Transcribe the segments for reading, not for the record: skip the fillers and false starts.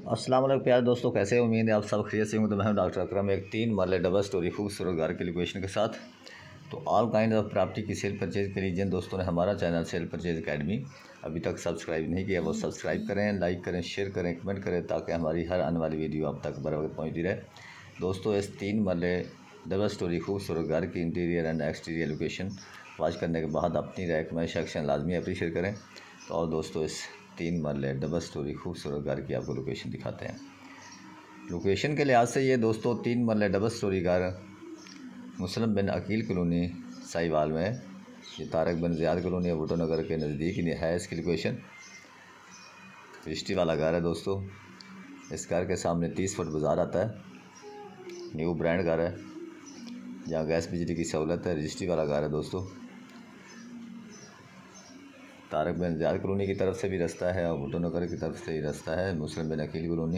अस्सलाम वालेकुम प्यारे दोस्तों, कैसे उम्मीद है आप सब खैरियत से होंगे। तो मैं हूं डॉक्टर अकरम, एक 3 मरले डबल स्टोरी खूबसूरत घर की लोकेशन के साथ। तो ऑल काइंड ऑफ प्रॉपर्टी की सेल परचेज के लिए जिन दोस्तों ने हमारा चैनल सेल परचेज अकेडमी अभी तक सब्सक्राइब नहीं किया वो सब्सक्राइब करें, लाइक करें, शेयर करें, कमेंट करें, ताकि हमारी हर आने वाली वीडियो आप तक बर वक्त पहुँचती रहे। दोस्तों, इस 3 मरले डबल स्टोरी खूबसूरत घर की interior and exterior location watch करने के बाद अपनी राय कमेंट सेक्शन लाजमी अप्रीशिएट करें। तो और दोस्तों, इस 3 मरले डबल स्टोरी खूबसूरत घर की आपको लोकेशन दिखाते हैं। लोकेशन के लिहाज से ये दोस्तों 3 मरले डबल स्टोरी घर मुस्लिम बिन अकील कॉलोनी साहिवाल में है। ये तारक बिन ज़ियाद कॉलोनी भुट्टो नगर के नज़दीक ही है इसकी लोकेशन। रजिस्ट्री वाला घर है दोस्तों। इस घर के सामने 30 फुट बाज़ार आता है। न्यू ब्रांड घर है, जहाँ गैस बिजली की सहूलत है। रजिस्ट्री वाला घर है दोस्तों। तारक बिन ज़ियाद कॉलोनी की तरफ से भी रास्ता है और भुट्टो नगर की तरफ से ही रास्ता है मुस्लिम बिन अकील कॉलोनी।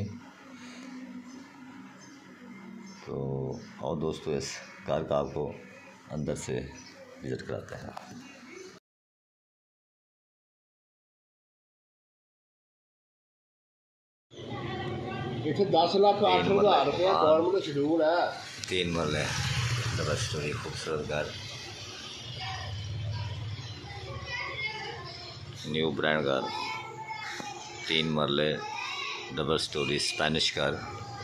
तो और दोस्तों, इस कार का आपको अंदर से विज़िट कराते हैं। इतने 10 लाख 8,000 रुपया गवर्नमेंट शेड्यूल है। 3 मरले डबल स्टोरी खूबसूरत घर, न्यू ब्रांड घर, 3 मरले डबल स्टोरी स्पेनिश घर।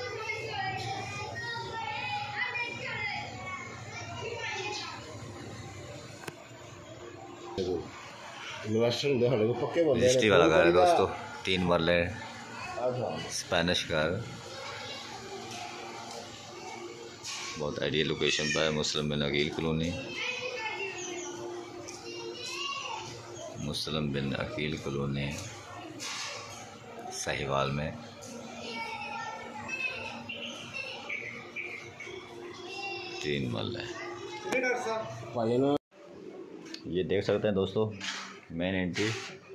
इन्वेस्टर को पक्के बंदे रजिस्ट्री वाला घर है दोस्तों। 3 मरले स्पेनिश घर, बहुत आइडियल लोकेशन पर है मुस्लिम बिन अकील कॉलोनी। मुस्लिम बिन अकील कॉलोनी साहिवाल में। तीन मरले ये देख सकते हैं दोस्तों, मेन एंट्री।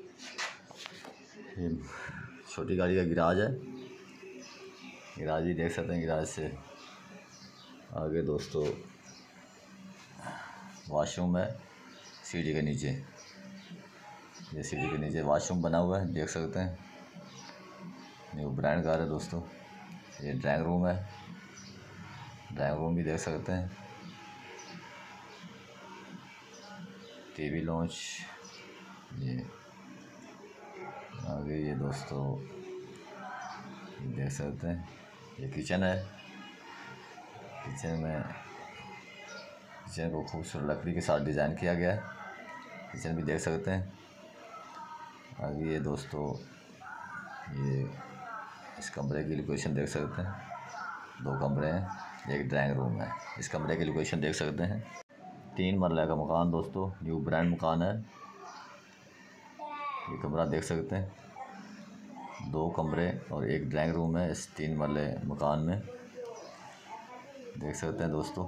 ये छोटी गाड़ी का गिराज है। गिराज ही देख सकते हैं। गिराज से आगे दोस्तों वॉशरूम है सीढ़ी के नीचे। ये सीढ़ी के नीचे वॉशरूम बना हुआ है, देख सकते हैं। न्यू ब्रांड कार है दोस्तों। ये ड्राइंग रूम है, ड्राइंग रूम भी देख सकते हैं। टीवी लॉन्च, ये आगे ये दोस्तों देख सकते हैं। ये किचन है। किचन को खूबसूरत लकड़ी के साथ डिज़ाइन किया गया है। किचन भी देख सकते हैं। आगे ये दोस्तों ये इस कमरे की लोकेशन देख सकते हैं। 2 कमरे हैं, एक ड्राइंग रूम है। इस कमरे की लोकेशन देख सकते हैं। 3 मरला का मकान दोस्तों, न्यू ब्रांड मकान है। ये कमरा देख सकते हैं। 2 कमरे और एक ड्राइंग रूम है इस 3 मरले मकान में, देख सकते हैं दोस्तों।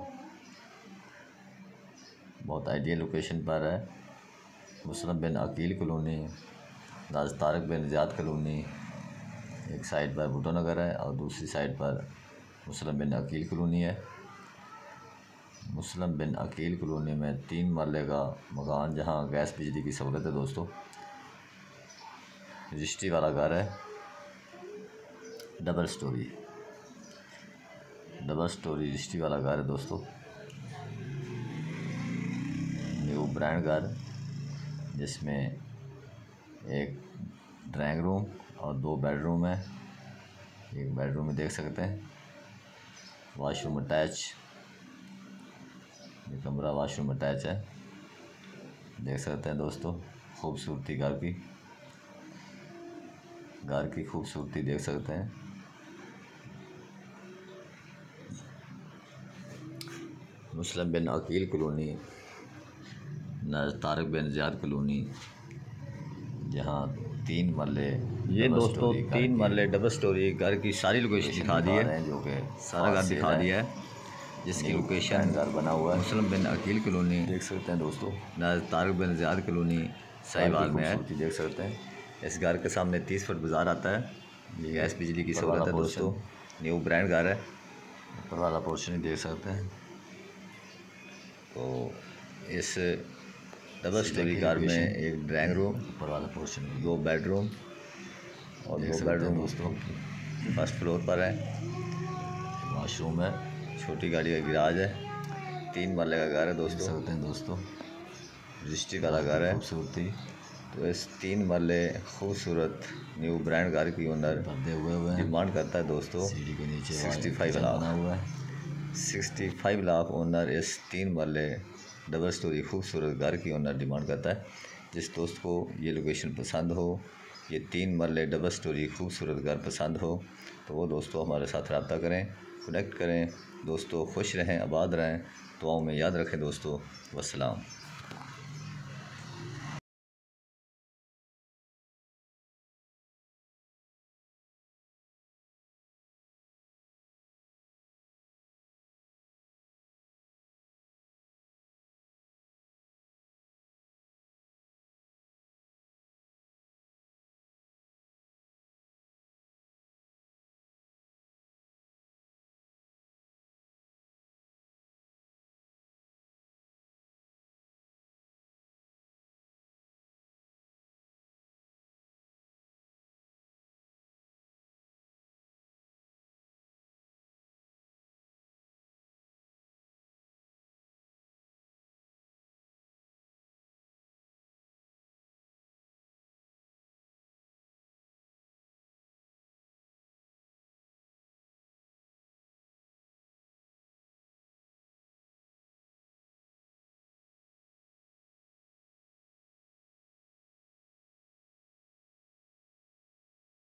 बहुत आइडियल लोकेशन पर है मुस्लिम बिन अकील कॉलोनी, तारक बिन ज़ियाद कॉलोनी। एक साइड पर भुट्टो नगर है और दूसरी साइड पर मुस्लिम बिन अकील कॉलोनी है। मुस्लिम बिन अकील कॉलोनी में 3 मरले का मकान, जहां गैस बिजली की सहूलत है दोस्तों। रजिस्ट्री वाला घर है, डबल स्टोरी रजिस्ट्री वाला घर है दोस्तों। न्यू ब्रांड घर, जिसमें एक ड्राइंग रूम और 2 बेडरूम है। एक बेडरूम में देख सकते हैं। वॉशरूम अटैच, ये कमरा वॉशरूम अटैच है, देख सकते हैं दोस्तों। खूबसूरती घर की खूबसूरती देख सकते हैं। मुस्लिम बिन अकील कॉलोनी, तारक बिन ज़ियाद कॉलोनी, जहाँ 3 मरले ये दोस्तों 3 मरले डबल स्टोरी घर की सारी लोकेशन दिखा दी है, जो कि सारा घर दिखा दिया है। जिसकी लोकेशन घर बना हुआ है मुस्लिम बिन अकील कॉलोनी, देख सकते हैं दोस्तों। तारक बिन ज़ियाद कॉलोनी साहिवाल में है, देख सकते हैं। इस घर के सामने 30 फुट बाज़ार आता है। ये गैस बिजली की सहूलत है दोस्तों। न्यू ब्रांड घर है। ऊपर वाला पोर्शन ही देख सकते हैं। तो इस डबल स्टोरी कार में एक ड्राइंग रूम, ऊपर वाला पोर्शन, 2 बेडरूम और 2 बेडरूम दोस्तों। फर्स्ट फ्लोर पर है, वॉशरूम है, छोटी गाड़ी का गिराज है, 3 मरले का घर है दोस्तों। सकते हैं दोस्तों रजिस्ट्री वाला घर है खूबसूरती। तो इस 3 मरले खूबसूरत न्यू ब्रांड घर की ओनर डिमांड करता है दोस्तों 65 लाख हुआ है। 65 लाख ओनर इस 3 मरले डबल स्टोरी खूबसूरत घर की ओनर डिमांड करता है। जिस दोस्त को ये लोकेशन पसंद हो, ये 3 मरले डबल स्टोरी खूबसूरत घर पसंद हो, तो वो दोस्तों हमारे साथ रब्ता करें, कनेक्ट करें। दोस्तों खुश रहें, आबाद रहें, दुआओं में याद रखें दोस्तों। वस्सलाम।